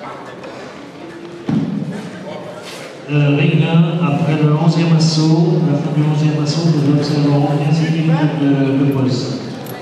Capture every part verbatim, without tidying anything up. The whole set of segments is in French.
Euh, Ring un, après le onzième assaut, la fin du onzième assaut, nous observons quinze minutes de, de pause.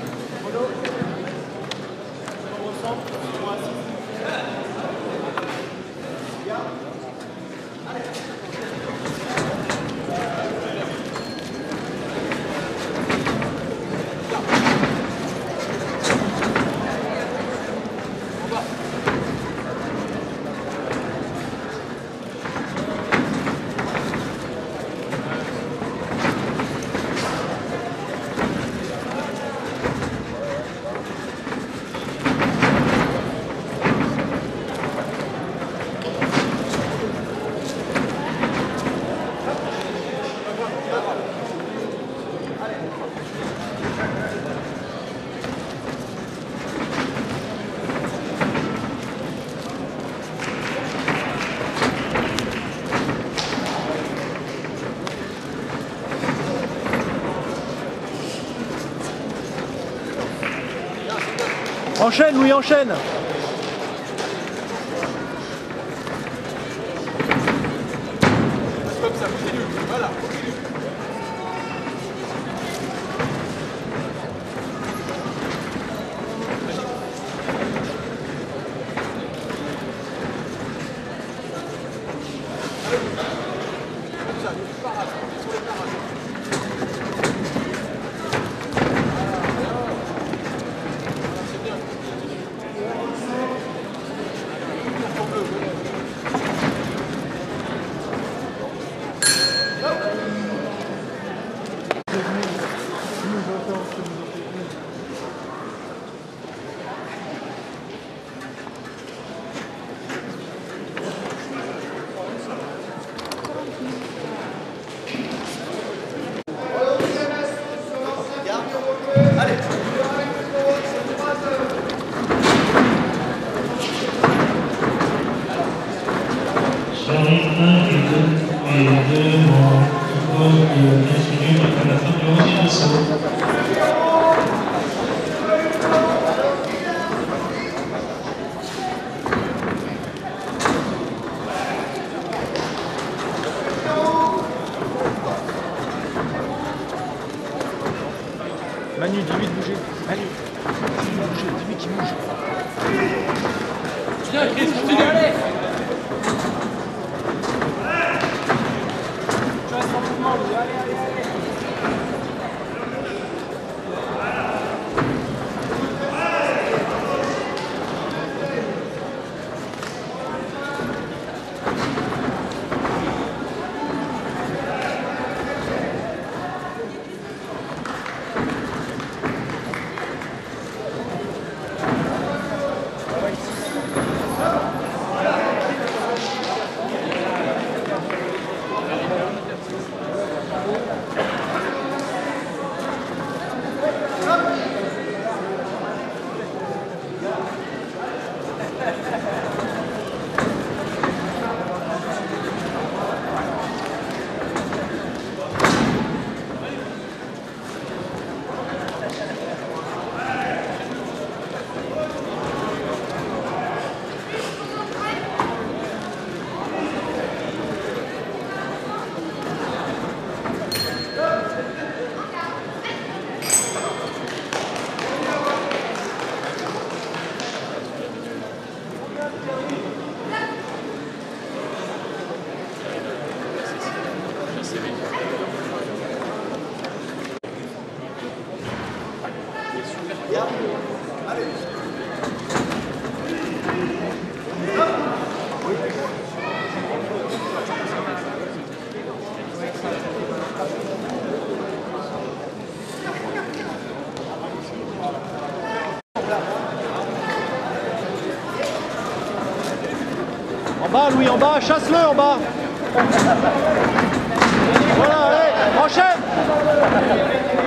Enchaîne, Louis, enchaîne. Comme ça, continue. Voilà, continue. Comme ça, parade, sur les parades. Charlie un et deux, et deux en pause de quinze minutes après la fin du onzième assaut. Manu, dis-lui de bouger. Manu, dis-lui de bouger, dis-lui qu'il bouge. Viens, Chris, continue, allez. Tu restes en mouvement, Louis, allez, allez, allez. En bas, Louis, en bas, chasse-le en bas. Voilà, allez, enchaîne.